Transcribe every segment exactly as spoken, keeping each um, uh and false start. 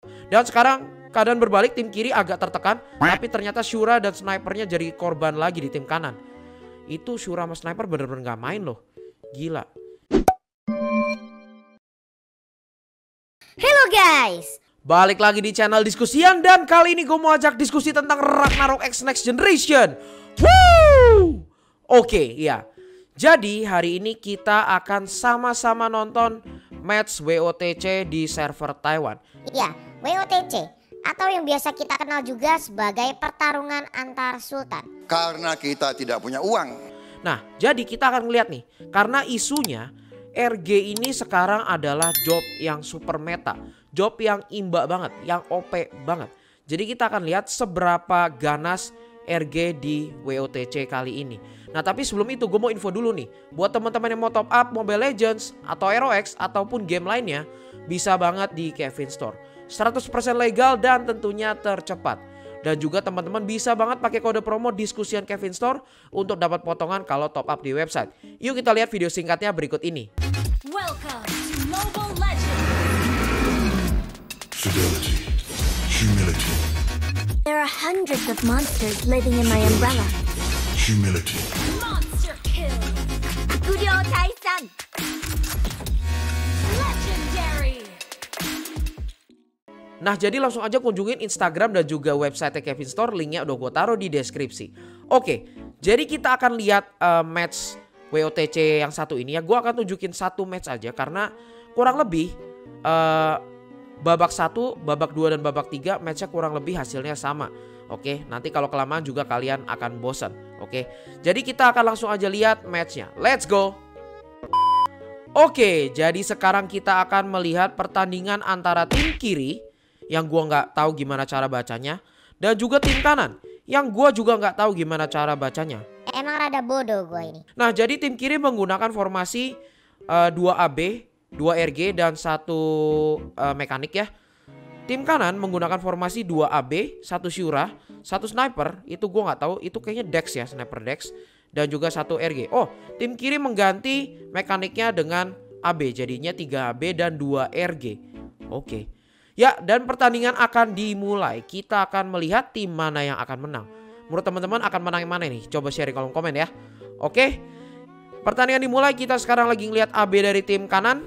Dan sekarang keadaan berbalik, tim kiri agak tertekan. Tapi ternyata Shura dan snipernya jadi korban lagi di tim kanan. Itu Shura sama sniper bener-bener gak main loh. Gila. Halo guys, balik lagi di channel diskusian. Dan kali ini gue mau ajak diskusi tentang Ragnarok X Next Generation. Woo! Oke, ya. Jadi hari ini kita akan sama-sama nonton match W O T C di server Taiwan. Iya, W O T C atau yang biasa kita kenal juga sebagai pertarungan antar sultan. Karena kita tidak punya uang. Nah, jadi kita akan ngeliat nih, karena isunya R G ini sekarang adalah job yang super meta, job yang imba banget, yang O P banget. Jadi kita akan lihat seberapa ganas R G di W O T C kali ini. Nah tapi sebelum itu gue mau info dulu nih, buat teman-teman yang mau top up Mobile Legends atau R O X ataupun game lainnya, bisa banget di Kevin Store. seratus persen legal dan tentunya tercepat. Dan juga teman-teman bisa banget pakai kode promo diskusian Kevin Store untuk dapat potongan kalau top up di website. Yuk kita lihat video singkatnya berikut ini. Welcome to Mobile Legends. Fidelity, humility, There are hundreds of monsters living in my umbrella. humility, Monster kill. Guryo Taisan. Legendary. Nah jadi langsung aja kunjungin Instagram dan juga website Kevin Store, linknya udah gue taruh di deskripsi. Oke, jadi kita akan lihat uh, match W O T C yang satu ini ya. Gue akan tunjukin satu match aja karena kurang lebih uh, babak satu, babak dua dan babak tiga matchnya kurang lebih hasilnya sama. Oke, nanti kalau kelamaan juga kalian akan bosan. Oke, jadi kita akan langsung aja lihat matchnya. Let's go. Oke, jadi sekarang kita akan melihat pertandingan antara tim kiri yang gua nggak tahu gimana cara bacanya, dan juga tim kanan yang gua juga nggak tahu gimana cara bacanya. Emang rada bodoh gue ini. Nah jadi tim kiri menggunakan formasi uh, dua A B, dua R G dan satu uh, mekanik ya. Tim kanan menggunakan formasi dua A B, satu Shura, satu sniper. Itu gua nggak tahu, itu kayaknya Dex ya, sniper Dex, dan juga satu R G. Oh, tim kiri mengganti mekaniknya dengan A B, jadinya tiga A B dan dua R G. Oke. Ya, dan pertandingan akan dimulai. Kita akan melihat tim mana yang akan menang. Menurut teman-teman akan menang yang mana nih? Coba share di kolom komen ya. Oke. Pertandingan dimulai. Kita sekarang lagi ngeliat A B dari tim kanan.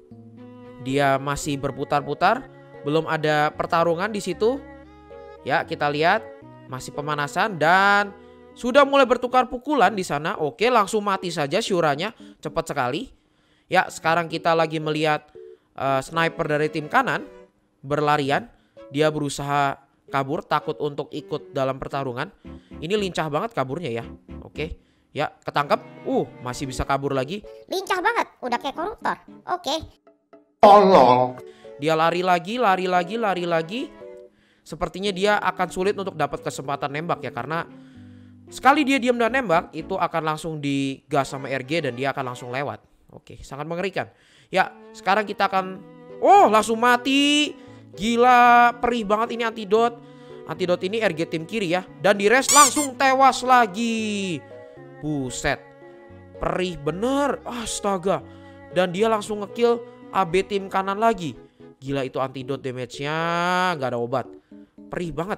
Dia masih berputar-putar. Belum ada pertarungan di situ. Ya, kita lihat masih pemanasan dan sudah mulai bertukar pukulan di sana. Oke, langsung mati saja Shuranya. Cepat sekali. Ya, sekarang kita lagi melihat uh, sniper dari tim kanan berlarian, dia berusaha kabur, takut untuk ikut dalam pertarungan. Ini lincah banget kaburnya ya. Oke, ya ketangkep. Uh, masih bisa kabur lagi. Lincah banget, udah kayak koruptor. Oke. Tolong. Dia lari lagi, lari lagi, lari lagi. Sepertinya dia akan sulit untuk dapat kesempatan nembak ya, karena sekali dia diam dan nembak itu akan langsung digas sama R G dan dia akan langsung lewat. Oke, sangat mengerikan. Ya, sekarang kita akan, oh langsung mati. Gila, perih banget ini antidot. Antidot ini R G tim kiri ya. Dan di rest langsung tewas lagi. Buset, perih bener. Astaga. Dan dia langsung ngekill A B tim kanan lagi. Gila, itu antidot damage-nya gak ada obat. Perih banget.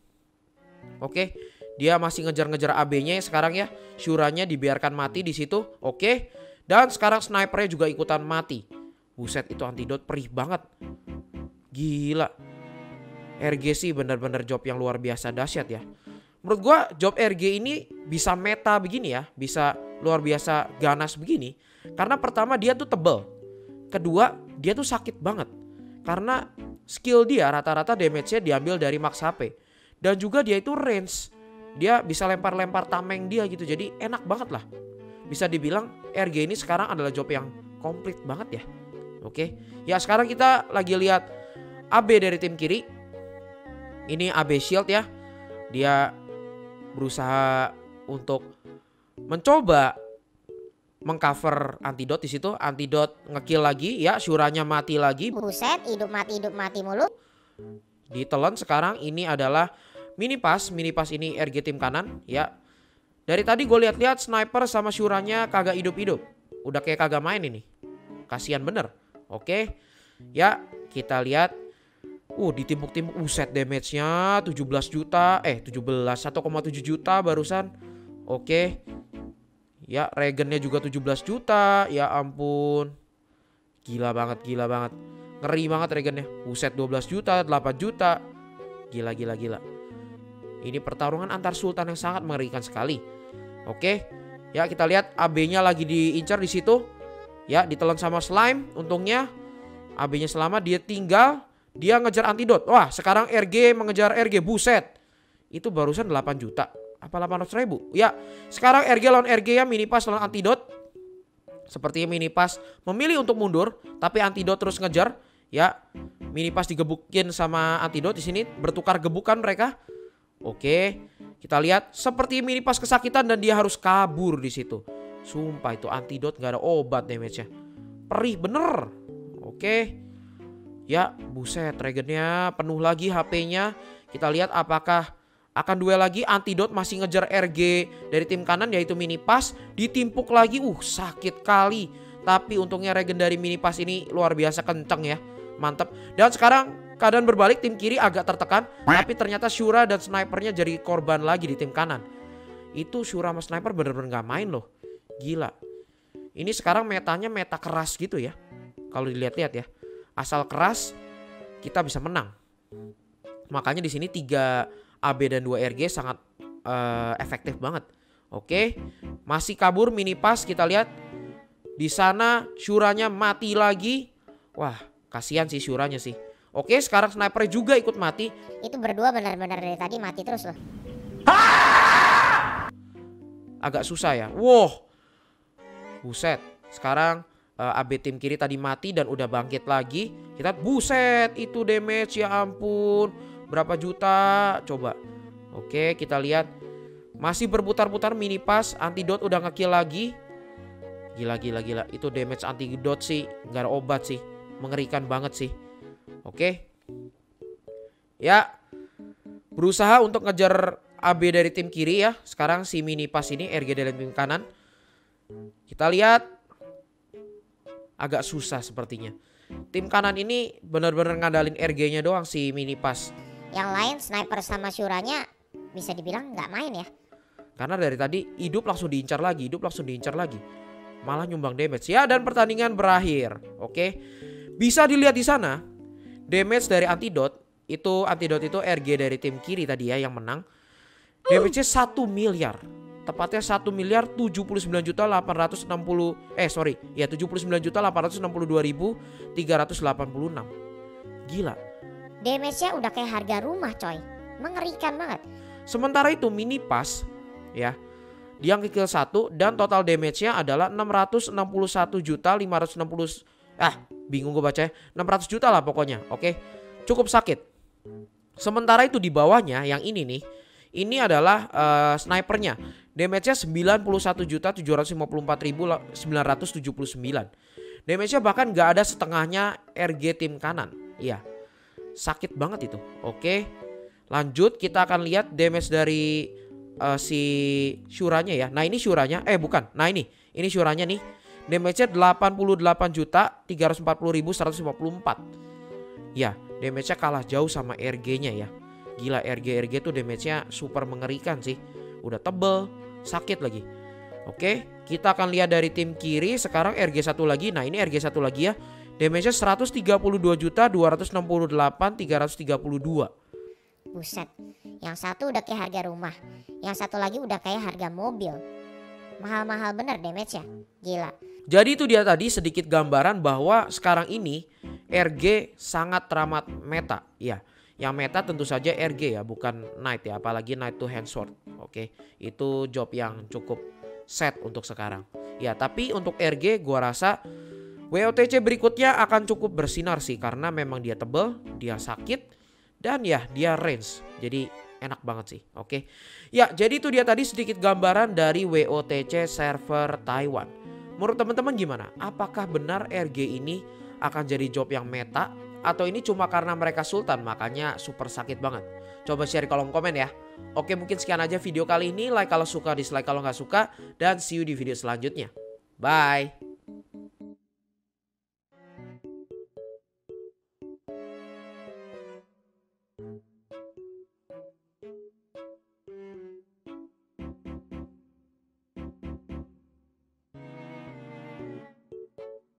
Oke, dia masih ngejar-ngejar A B-nya sekarang ya. Shuranya dibiarkan mati di situ. Oke. Dan sekarang snipernya juga ikutan mati. Buset, itu antidot perih banget. Gila, R G sih bener-bener job yang luar biasa dahsyat ya. Menurut gua job R G ini bisa meta begini ya, bisa luar biasa ganas begini. Karena pertama dia tuh tebel, kedua dia tuh sakit banget. Karena skill dia rata-rata damage-nya diambil dari max H P. Dan juga dia itu range, dia bisa lempar-lempar tameng dia gitu. Jadi enak banget lah. Bisa dibilang R G ini sekarang adalah job yang komplit banget ya. Oke, ya sekarang kita lagi lihat A B dari tim kiri. Ini A B Shield ya. Dia berusaha untuk mencoba mengcover antidot di situ. Antidot ngekill lagi ya, Shuranya mati lagi. Buset, hidup mati hidup mati mulu. Ditelan sekarang. Ini adalah mini pass. Mini pass ini R G tim kanan ya. Dari tadi gue lihat-lihat sniper sama Shuranya kagak hidup-hidup. Udah kayak kagak main ini. Kasian bener. Oke. Ya, kita lihat Uh ditimpuk-timpuk. Uset damage-nya tujuh belas juta. Eh tujuh belas, satu koma tujuh juta barusan. Oke. Ya regennya juga tujuh belas juta. Ya ampun. Gila banget, gila banget. Ngeri banget regennya. Uset dua belas juta, delapan juta. Gila, gila, gila. Ini pertarungan antar sultan yang sangat mengerikan sekali. Oke. Ya kita lihat A B-nya lagi diincar di situ. Ya ditelan sama slime. Untungnya A B-nya selamat, dia tinggal. Dia ngejar antidot. Wah sekarang R G mengejar R G. Buset. Itu barusan delapan juta. Apa delapan ratus ribu? Ya sekarang R G lawan R G ya. Minipas lawan antidot. Sepertinya Minipas memilih untuk mundur. Tapi antidot terus ngejar. Ya Minipas digebukin sama antidot di sini. Bertukar gebukan mereka. Oke. Kita lihat. Seperti Minipas kesakitan dan dia harus kabur di situ. Sumpah itu antidot gak ada obat damage-nya. Perih bener. Oke. Ya buset regennya penuh lagi H P-nya. Kita lihat apakah akan duel lagi. Antidot masih ngejar R G dari tim kanan yaitu Minipas. Ditimpuk lagi. Uh sakit kali. Tapi untungnya regen dari Minipas ini luar biasa kenceng ya. Mantap. Dan sekarang keadaan berbalik, tim kiri agak tertekan. Tapi ternyata Shura dan snipernya jadi korban lagi di tim kanan. Itu Shura sama sniper bener-bener gak main loh. Gila. Ini sekarang metanya meta keras gitu ya. Kalau dilihat-lihat ya. Asal keras kita bisa menang. Makanya di sini tiga A B dan dua R G sangat uh, efektif banget. Oke, masih kabur Minipas, kita lihat. Di sana Shuranya mati lagi. Wah, kasihan sih Shuranya sih. Oke, sekarang sniper juga ikut mati. Itu berdua benar-benar dari tadi mati terus loh. Agak susah ya. Wow. Buset. Sekarang Uh, A B tim kiri tadi mati dan udah bangkit lagi. Kita buset itu damage ya ampun. Berapa juta coba. Oke kita lihat. Masih berputar-putar Minipas. Antidot udah ngekill lagi. Gila gila gila. Itu damage antidot sih gak ada obat sih. Mengerikan banget sih. Oke. Ya. Berusaha untuk ngejar A B dari tim kiri ya. Sekarang si Minipas ini R G dari tim kanan. Kita lihat. Agak susah sepertinya. Tim kanan ini benar-benar ngandalin R G-nya doang si Minipas. Yang lain sniper sama Shuranya bisa dibilang nggak main ya. Karena dari tadi hidup langsung diincar lagi, hidup langsung diincar lagi. Malah nyumbang damage ya dan pertandingan berakhir. Oke. Bisa dilihat di sana damage dari antidot itu antidot itu R G dari tim kiri tadi ya yang menang. Damage-nya satu miliar. Tepatnya satu miliar tujuh puluh sembilan juta delapan ratus enam puluh eh sorry ya tujuh puluh sembilan juta delapan ratus enam puluh dua ribu tiga ratus delapan puluh enam. Gila. Damage-nya udah kayak harga rumah coy. Mengerikan banget. Sementara itu Minipas ya dia ngekill satu dan total damage-nya adalah enam ratus enam puluh satu juta lima ratus enam puluh ah bingung gue bacanya enam ratus juta lah pokoknya. Oke. Cukup sakit. Sementara itu di bawahnya yang ini nih. Ini adalah uh, snipernya. Damage-nya sembilan puluh satu juta tujuh ratus lima puluh empat ribu sembilan ratus tujuh puluh sembilan. Damage-nya bahkan gak ada setengahnya R G tim kanan. Iya. Sakit banget itu. Oke. Lanjut kita akan lihat damage dari uh, si Shuranya ya. Nah ini Shuranya. Eh bukan. Nah ini. Ini Shuranya nih. Damage-nya delapan puluh delapan juta tiga ratus empat puluh ribu seratus lima puluh empat. Ya. Damage-nya kalah jauh sama R G-nya ya. Gila R G-R G tuh damage-nya super mengerikan sih. Udah tebel, sakit lagi. Oke, kita akan lihat dari tim kiri. Sekarang R G satu lagi. Nah ini R G satu lagi ya. Damage-nya seratus tiga puluh dua juta dua ratus enam puluh delapan ribu tiga ratus tiga puluh dua. Buset. Yang satu udah kayak harga rumah. Yang satu lagi udah kayak harga mobil. Mahal-mahal bener damage-nya. Gila. Jadi itu dia tadi sedikit gambaran bahwa sekarang ini R G sangat teramat meta. Ya. Yang meta tentu saja R G ya, bukan Knight ya, apalagi Knight to Hand Sword. Oke, itu job yang cukup set untuk sekarang. Ya, tapi untuk R G gua rasa W O T C berikutnya akan cukup bersinar sih, karena memang dia tebel, dia sakit, dan ya dia range. Jadi enak banget sih. Oke. Ya, jadi itu dia tadi sedikit gambaran dari W O T C server Taiwan. Menurut teman-teman gimana? Apakah benar R G ini akan jadi job yang meta? Atau ini cuma karena mereka sultan makanya super sakit banget? Coba share di kolom komen ya. Oke mungkin sekian aja video kali ini. Like kalau suka, dislike kalau nggak suka. Dan see you di video selanjutnya. Bye.